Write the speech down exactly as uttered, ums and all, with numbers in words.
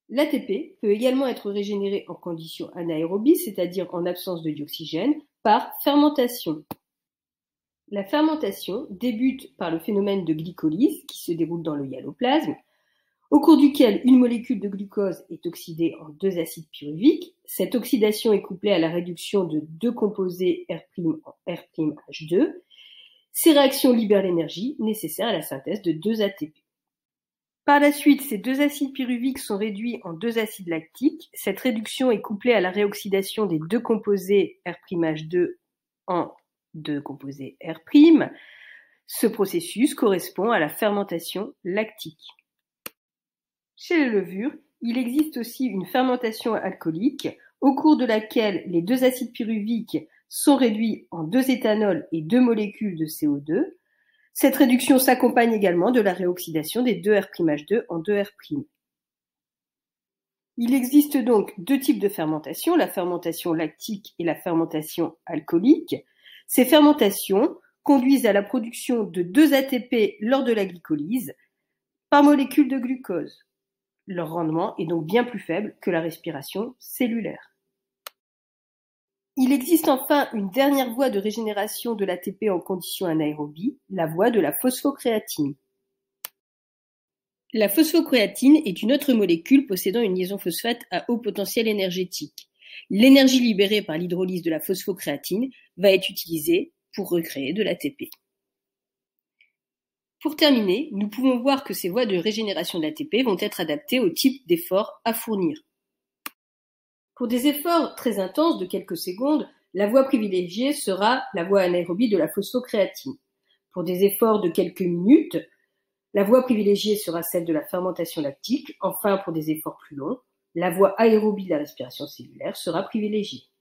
L'A T P peut également être régénéré en conditions anaérobies, c'est-à-dire en absence de dioxygène, par fermentation. La fermentation débute par le phénomène de glycolyse qui se déroule dans le hyaloplasme, au cours duquel une molécule de glucose est oxydée en deux acides pyruviques. Cette oxydation est couplée à la réduction de deux composés R' en R' H deux. Ces réactions libèrent l'énergie nécessaire à la synthèse de deux A T P. Par la suite, ces deux acides pyruviques sont réduits en deux acides lactiques. Cette réduction est couplée à la réoxydation des deux composés R' H deux en deux composés R'. Ce processus correspond à la fermentation lactique. Chez les levures, il existe aussi une fermentation alcoolique, au cours de laquelle les deux acides pyruviques sont réduits en deux éthanols et deux molécules de C O deux. Cette réduction s'accompagne également de la réoxydation des deux R' H deux en deux R'. Il existe donc deux types de fermentation, la fermentation lactique et la fermentation alcoolique. Ces fermentations conduisent à la production de deux A T P lors de la glycolyse par molécule de glucose. Leur rendement est donc bien plus faible que la respiration cellulaire. Il existe enfin une dernière voie de régénération de l'A T P en conditions anaérobies, la voie de la phosphocréatine. La phosphocréatine est une autre molécule possédant une liaison phosphate à haut potentiel énergétique. L'énergie libérée par l'hydrolyse de la phosphocréatine va être utilisée pour recréer de l'A T P. Pour terminer, nous pouvons voir que ces voies de régénération de l'A T P vont être adaptées au type d'effort à fournir. Pour des efforts très intenses de quelques secondes, la voie privilégiée sera la voie anaérobie de la phosphocréatine. Pour des efforts de quelques minutes, la voie privilégiée sera celle de la fermentation lactique. Enfin, pour des efforts plus longs, la voie aérobie de la respiration cellulaire sera privilégiée.